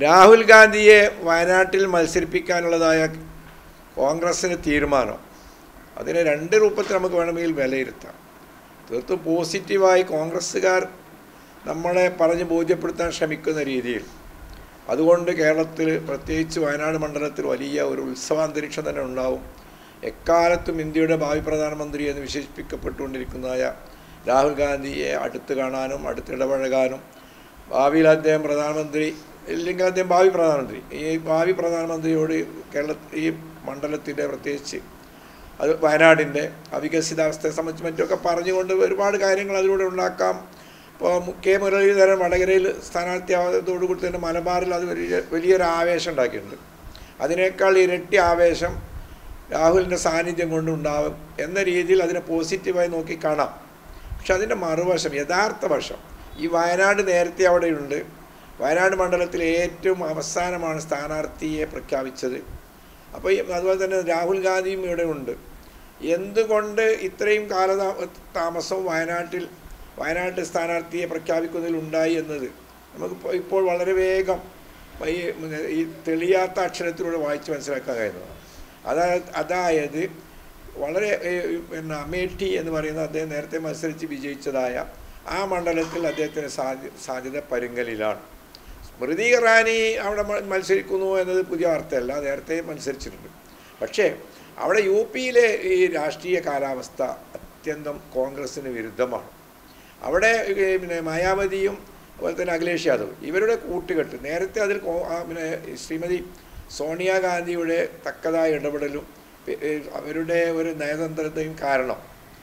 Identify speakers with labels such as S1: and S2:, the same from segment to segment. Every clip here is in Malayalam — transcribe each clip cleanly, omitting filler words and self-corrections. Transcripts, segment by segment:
S1: രാഹുൽ ഗാന്ധിയെ വയനാട്ടിൽ മത്സരിപ്പിക്കാനുള്ളതായ കോൺഗ്രസിന് തീരുമാനം, അതിനെ രണ്ട് രൂപത്തിൽ നമുക്ക് വേണമെങ്കിൽ വിലയിരുത്താം. തീർത്തും പോസിറ്റീവായി കോൺഗ്രസ്സുകാർ നമ്മളെ പറഞ്ഞ് ബോധ്യപ്പെടുത്താൻ ശ്രമിക്കുന്ന രീതിയിൽ, അതുകൊണ്ട് കേരളത്തിൽ പ്രത്യേകിച്ച് വയനാട് മണ്ഡലത്തിൽ വലിയ ഒരു ഉത്സവാന്തരീക്ഷം തന്നെ ഉണ്ടാവും. എക്കാലത്തും ഇന്ത്യയുടെ ഭാവി പ്രധാനമന്ത്രി എന്ന് വിശേഷിപ്പിക്കപ്പെട്ടുകൊണ്ടിരിക്കുന്നതായ രാഹുൽ ഗാന്ധിയെ അടുത്ത് കാണാനും അടുത്തിടപഴകാനും, ഭാവിയിൽ അദ്ദേഹം പ്രധാനമന്ത്രി ഇല്ലെങ്കിൽ അദ്ദേഹം ഭാവി പ്രധാനമന്ത്രി, ഈ ഭാവി പ്രധാനമന്ത്രിയോട് ഈ മണ്ഡലത്തിൻ്റെ പ്രത്യേകിച്ച് അത് വയനാടിൻ്റെ അവികസിതാവസ്ഥയെ സംബന്ധിച്ച് മറ്റൊക്കെ പറഞ്ഞുകൊണ്ട് ഒരുപാട് കാര്യങ്ങൾ അതിലൂടെ ഉണ്ടാക്കാം. ഇപ്പോൾ കെ മുരളീധരൻ വടകരയിൽ സ്ഥാനാർത്ഥിയാവതോടുകൂടി തന്നെ മലബാറിൽ അത് വലിയൊരു ആവേശം ഉണ്ടാക്കിയിട്ടുണ്ട്. അതിനേക്കാൾ ഇരട്ടി ആവേശം രാഹുലിൻ്റെ സാന്നിധ്യം കൊണ്ടുണ്ടാവും എന്ന രീതിയിൽ അതിനെ പോസിറ്റീവായി നോക്കി കാണാം. പക്ഷെ അതിൻ്റെ മറുവശം, യഥാർത്ഥ വശം, ഈ വയനാട് നേരത്തെ അവിടെയുണ്ട്. വയനാട് മണ്ഡലത്തിൽ ഏറ്റവും അവസാനമാണ് സ്ഥാനാർത്ഥിയെ പ്രഖ്യാപിച്ചത്. അപ്പോൾ അതുപോലെ തന്നെ രാഹുൽ ഗാന്ധിയും ഇവിടെ ഉണ്ട്. എന്തുകൊണ്ട് ഇത്രയും കാലതാമസം വയനാട്ടിൽ സ്ഥാനാർത്ഥിയെ പ്രഖ്യാപിക്കുന്നതിലുണ്ടായി എന്നത് നമുക്ക് ഇപ്പോൾ വളരെ വേഗം ഈ തെളിയാത്ത അക്ഷരത്തിലൂടെ വായിച്ച് മനസ്സിലാക്കാൻ കഴിയുന്നതാണ്. അതായത് വളരെ അമേഠി എന്ന് പറയുന്ന അദ്ദേഹം നേരത്തെ മത്സരിച്ച് വിജയിച്ചതായ ആ മണ്ഡലത്തിൽ അദ്ദേഹത്തിന് സാധ്യത പരുങ്ങലിലാണ്. സ്മൃതി ഇറാനി അവിടെ മത്സരിക്കുന്നു എന്നത് പുതിയ വാർത്തയല്ല, നേരത്തെ മത്സരിച്ചിട്ടുണ്ട്. പക്ഷേ അവിടെ യു പിയിലെ ഈ രാഷ്ട്രീയ കാലാവസ്ഥ അത്യന്തം കോൺഗ്രസ്സിന് വിരുദ്ധമാണ്. അവിടെ മായാവതിയും അതുപോലെ തന്നെ അഖിലേഷ് യാദവ് ഇവരുടെ കൂട്ടുകെട്ട്, നേരത്തെ അതിൽ ശ്രീമതി സോണിയാഗാന്ധിയുടെ തക്കതായ ഇടപെടലും അവരുടെ ഒരു നയതന്ത്രത്തെയും കാരണം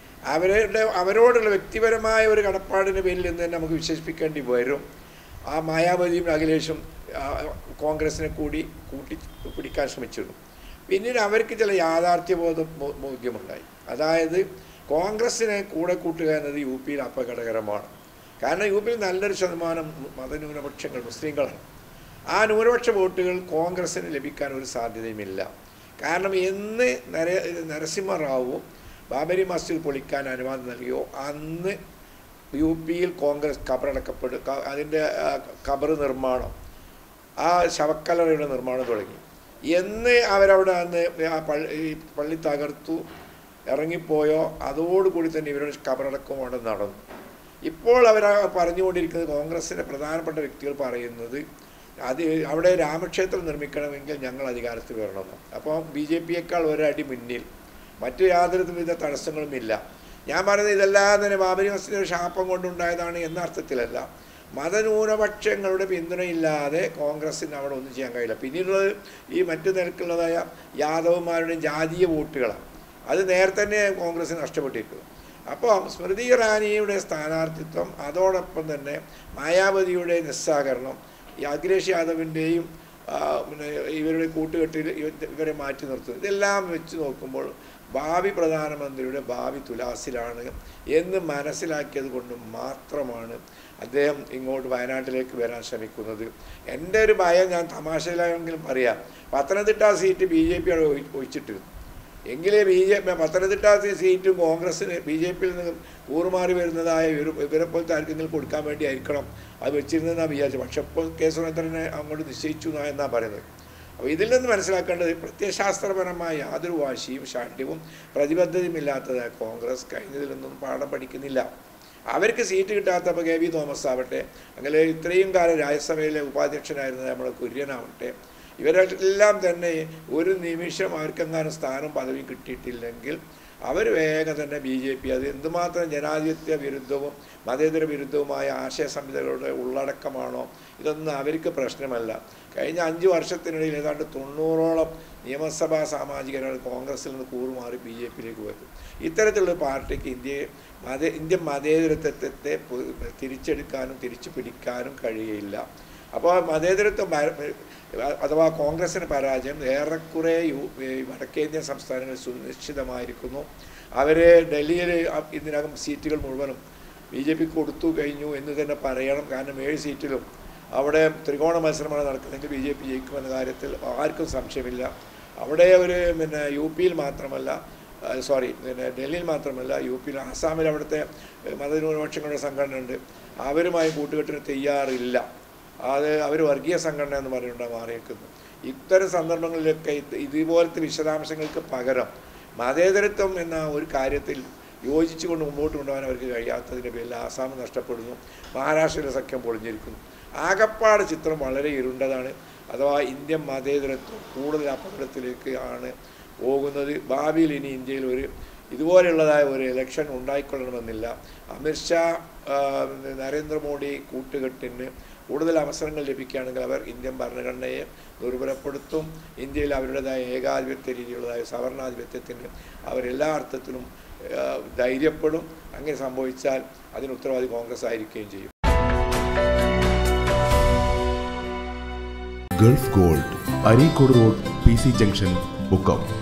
S1: അവരോടുള്ള വ്യക്തിപരമായ ഒരു കടപ്പാടിന് പേരിൽ എന്ന് തന്നെ നമുക്ക് വിശേഷിപ്പിക്കേണ്ടി വരും. ആ മായാവതിയും അഖിലേഷും കോൺഗ്രസിനെ കൂട്ടി പിടിക്കാൻ ശ്രമിച്ചിരുന്നു. പിന്നീട് അവർക്ക് ചില ബോധ്യമുണ്ടായി. അതായത് കോൺഗ്രസിനെ കൂടെ കൂട്ടുക എന്നത് യു പിയിൽ അപകടകരമാണ്. കാരണം യു പിയിൽ നല്ലൊരു ശതമാനം മതന്യൂനപക്ഷങ്ങൾ മുസ്ലിങ്ങളാണ്. ആ ന്യൂനപക്ഷ വോട്ടുകൾ കോൺഗ്രസിന് ലഭിക്കാൻ ഒരു സാധ്യതയുമില്ല. കാരണം എന്ന് നരസിംഹറാവു ബാബരി മസ്ജിദ് പൊളിക്കാൻ അനുവാദം നൽകിയോ അന്ന് യു പിയിൽ കോൺഗ്രസ് അതിൻ്റെ ഖബർ നിർമ്മാണം, ആ ശവക്കല്ലറയുടെ നിർമ്മാണം തുടങ്ങി. എന്ന് അവരവിടെ അന്ന് ആ പള്ളി തകർത്തു ഇറങ്ങിപ്പോയോ അതോടുകൂടി തന്നെ ഇവരുടെ ഖബറടക്കം അവിടെ നടന്നു. ഇപ്പോൾ അവർ പറഞ്ഞുകൊണ്ടിരിക്കുന്നത്, കോൺഗ്രസിൻ്റെ പ്രധാനപ്പെട്ട വ്യക്തികൾ പറയുന്നത്, അവിടെ രാമക്ഷേത്രം നിർമ്മിക്കണമെങ്കിൽ ഞങ്ങൾ അധികാരത്തിൽ വരണമെന്ന്. അപ്പോൾ ബി ജെ പിയേക്കാൾ ഒരടി മുന്നിൽ, മറ്റു യാതൊരു വിധ തടസ്സങ്ങളുമില്ല. ഞാൻ പറയുന്നത് ഇതെല്ലാം തന്നെ ബാബരി മസ്ജിദിൻ്റെ ശാപം കൊണ്ടുണ്ടായതാണ് എന്ന അർത്ഥത്തിലല്ല. മതന്യൂനപക്ഷങ്ങളുടെ പിന്തുണയില്ലാതെ കോൺഗ്രസ്സിന് അവിടെ ഒന്നും ചെയ്യാൻ കഴിയില്ല. പിന്നീടുള്ളത് ഈ മറ്റു നിരക്കുള്ളതായ യാദവന്മാരുടെയും ജാതീയ വോട്ടുകളാണ്. അത് നേരത്തെ തന്നെ കോൺഗ്രസ്സിന് നഷ്ടപ്പെട്ടിരിക്കുന്നു. അപ്പോൾ സ്മൃതി ഇറാനിയുടെ സ്ഥാനാർത്ഥിത്വം, അതോടൊപ്പം തന്നെ മായാവതിയുടെ നിസ്സാകരണം, ഈ അഖിലേഷ് യാദവിൻ്റെയും ഇവരുടെ കൂട്ടുകെട്ടിൽ ഇവരെ മാറ്റി നിർത്തുന്നത്, ഇതെല്ലാം വെച്ച് നോക്കുമ്പോൾ ഭാവി പ്രധാനമന്ത്രിയുടെ ഭാവി തുലാസിലാണ് എന്ന് മനസ്സിലാക്കിയത് കൊണ്ട് മാത്രമാണ് അദ്ദേഹം ഇങ്ങോട്ട് വയനാട്ടിലേക്ക് വരാൻ ശ്രമിക്കുന്നത്. എൻ്റെ ഒരു ഭയം, ഞാൻ തമാശയിലാണെങ്കിലും പറയാം, Pathanamthitta seat B J P ഒഴിച്ചിട്ടിരുന്നു എങ്കിലേ പത്തനംതിട്ട സീറ്റും കോൺഗ്രസ്സിന് ബി ജെ പിയിൽ നിന്ന് കൂറുമാറി വരുന്നതായ ഇവരെ പോലത്തെ ആർക്കെങ്കിലും കൊടുക്കാൻ വേണ്ടി ആയിരിക്കണം അത് വെച്ചിരുന്നതെന്നാണ് വിചാരിച്ചത്. പക്ഷെ ഇപ്പോൾ കെ സുരേന്ദ്രനെ അങ്ങോട്ട് നിശ്ചയിച്ചു എന്നാണ് പറയുന്നത്. അപ്പോൾ ഇതിൽ നിന്ന് മനസ്സിലാക്കേണ്ടത്, പ്രത്യയശാസ്ത്രപരമായ യാതൊരു വാശിയും ശാഠ്യവും പ്രതിബദ്ധതയുമില്ലാത്തതായ കോൺഗ്രസ് കഴിഞ്ഞതിലൊന്നും പാഠം പഠിക്കുന്നില്ല. അവർക്ക് സീറ്റ് കിട്ടാത്തപ്പോൾ കെ വി തോമസ് ആവട്ടെ, അങ്ങനെ ഇത്രയും കാലം രാജ്യസഭയിലെ ഉപാധ്യക്ഷനായിരുന്നത് നമ്മുടെ കുര്യനാവട്ടെ, ഇവരെല്ലാം തന്നെ ഒരു നിമിഷം അവർക്കെങ്ങാനും സ്ഥാനം പദവി കിട്ടിയിട്ടില്ലെങ്കിൽ അവർ വേഗം തന്നെ ബി ജെ പി, അത് എന്തുമാത്രം ജനാധിപത്യ വിരുദ്ധവും മതേതര വിരുദ്ധവുമായ ആശയ സംഹിതകളുടെ ഉള്ളടക്കമാണോ, ഇതൊന്നും അവർക്ക് പ്രശ്നമല്ല. കഴിഞ്ഞ 5 വർഷത്തിനിടയിൽ ഏതാണ്ട് 90ഓളം നിയമസഭാ സാമാജികരാണ് കോൺഗ്രസിൽ നിന്ന് കൂറുമാറി ബി ജെ പിയിലേക്ക് പോയത്. ഇത്തരത്തിലുള്ള പാർട്ടിക്ക് ഇന്ത്യൻ മതേതരത്വത്തെ തിരിച്ചെടുക്കാനും തിരിച്ചു പിടിക്കാനും കഴിയില്ല. അപ്പോൾ മതേതരത്വം അഥവാ കോൺഗ്രസിന് പരാജയം ഏറെക്കുറെ വടക്കേന്ത്യൻ സംസ്ഥാനങ്ങളിൽ സുനിശ്ചിതമായിരിക്കുന്നു. അവർ ഡൽഹിയിൽ ഇതിനകം സീറ്റുകൾ മുഴുവനും ബി ജെ പി കൊടുത്തു കഴിഞ്ഞു എന്ന് തന്നെ പറയണം. കാരണം 7 സീറ്റിലും അവിടെ ത്രികോണ മത്സരമാണ് നടക്കുന്നതെങ്കിൽ ബി ജെ പി ജയിക്കുമെന്ന കാര്യത്തിൽ ആർക്കും സംശയമില്ല. അവിടെ ഒരു യു പിയിൽ മാത്രമല്ല, ഡൽഹിയിൽ മാത്രമല്ല, യു പിയിൽ ആസാമിൽ അവിടുത്തെ മതന്യൂനപക്ഷങ്ങളുടെ സംഘടന ഉണ്ട്, അവരുമായി കൂട്ടുകെട്ടിന് തയ്യാറില്ല. അത് അവർ വർഗീയ സംഘടന എന്ന് പറഞ്ഞുകൊണ്ട് മാറിയേക്കുന്നു. ഇത്തരം സന്ദർഭങ്ങളിലൊക്കെ ഇതുപോലത്തെ വിശദാംശങ്ങൾക്ക് പകരം മതേതരത്വം എന്ന ഒരു കാര്യത്തിൽ യോജിച്ചുകൊണ്ട് മുമ്പോട്ട് കൊണ്ടുപോകാൻ അവർക്ക് കഴിയാത്തതിൻ്റെ പേരിൽ ആസാം നഷ്ടപ്പെടുന്നു, മഹാരാഷ്ട്രയിലെ സഖ്യം പൊളിഞ്ഞിരിക്കുന്നു. ആകപ്പാട് ചിത്രം വളരെ ഇരുണ്ടതാണ്. അഥവാ ഇന്ത്യൻ മതേതരത്വം കൂടുതൽ അപകടത്തിലേക്ക് ആണ് പോകുന്നത്. ഭാവിയിൽ ഇനി ഇന്ത്യയിൽ ഇതുപോലെയുള്ളതായ ഒരു ഇലക്ഷൻ ഉണ്ടായിക്കൊള്ളണമെന്നില്ല. അമിത്ഷാ നരേന്ദ്രമോദി കൂട്ടുകെട്ടിന് കൂടുതൽ അവസരങ്ങൾ ലഭിക്കുകയാണെങ്കിൽ അവർ ഇന്ത്യൻ ഭരണഘടനയെ ദുർബലപ്പെടുത്തും. ഇന്ത്യയിൽ അവരുടേതായ ഏകാധിപത്യ രീതിയിലുള്ളതായ സവർണാധിപത്യത്തിന് അവരെല്ലാ അർത്ഥത്തിലും ധൈര്യപ്പെടും. അങ്ങനെ സംഭവിച്ചാൽ അതിന് ഉത്തരവാദി കോൺഗ്രസ് ആയിരിക്കുകയും ചെയ്യും.
S2: Gulf Gold, Areekode road, PC junction, Mukkam.